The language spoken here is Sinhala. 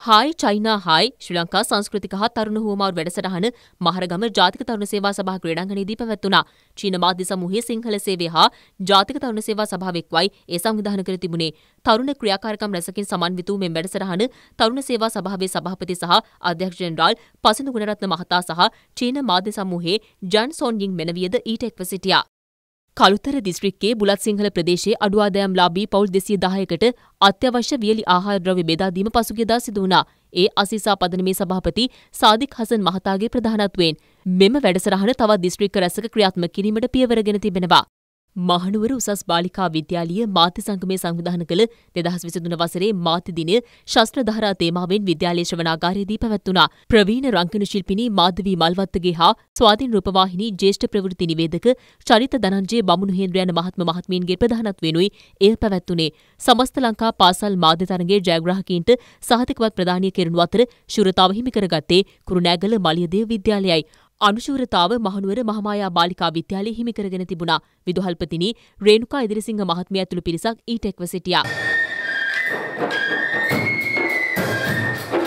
Hi China hi Sri Lanka සංස්කෘතික හා තරුණ හුවමාරු වැඩසටහන මහරගම ජාතික තරුණ සේවා සභා ක්‍රීඩාංගණයේදී පැවැත්වුණා. චීන මාධ්‍ය සමූහයේ සිංහල සේවය හා ජාතික තරුණ සේවා සභාව එක්වයි ඒ සංවිධානය කර තිබුණේ. තරුණ ක්‍රියාකාරකම් රැසකින් සමන්විත වූ මෙම වැඩසටහන තරුණ සේවා සභාවේ සභාපති සහ අධ්‍යක්ෂ ජෙනරාල් පසිඳු ගුණරත්න මහතා සහ චීන මාධ්‍ය සමූහයේ ජන් සොන්යින් මෙනවියද ඊට එක්ව සිටියා. කළුතර දිස්ත්‍රික්කයේ බුලත් සිංහල ප්‍රදේශයේ අඩු ආදායම්ලාභී පවුල් 210කට අත්‍යවශ්‍ය වියලි ආහාර ද්‍රව්‍ය බෙදා දීම පසුගියදා සිදු වුණා. ඒ අසීසා පදනමේ සභාපති සාදික් හසන් මහතාගේ ප්‍රධානත්වයෙන් මෙම වැඩසටහන තවත් දිස්ත්‍රික්ක රැසක ක්‍රියාත්මක කිරීමට පියවරගෙන තිබෙනවා. මහනුවර උසස් බාලිකා විද්‍යාලීය මාධ්‍ය සංගමයේ සංවිධානය කළ 2023 වසරේ මාධ්‍ය දිනය ශාස්ත්‍ර ධාරා තේමාවෙන් විද්‍යාලයේ ශ්‍රවණාගාරයේදී පැවැත්වුණා. ප්‍රවීණ රංගන ශිල්පිනී මාධවී මල්වත්තගේ හා ස්වාධීන රූපවාහිනී ජ්‍යෙෂ්ඨ ප්‍රවෘත්ති නිවේදක චරිත ධනංජය බමුණු හේන්ද්‍ර යන මහත්ම මහත්මීන්ගේ ප්‍රධානත්වයෙනුයි එය පැවැත්වුණේ. සමස්ත ලංකා පාසල් මාධ්‍ය තරඟයේ ජයග්‍රාහකයින්ට සහතිකවත් ප්‍රදානය කෙරෙනු අතර ශූරතාව හිමි කරගත්තේ කුරුණෑගල මලියදේව විද්‍යාලයයි. අනුශූරතාව මහනුවර මහමායා බාලිකා විද්‍යාලයේ හිමි කරගෙන තිබුණා. විදුහල්පතිනි රේණුකා ඉදිරිසිංහ මහත්මිය ඇතුළු පිරිසක් ඊට එක්ව සිටියා.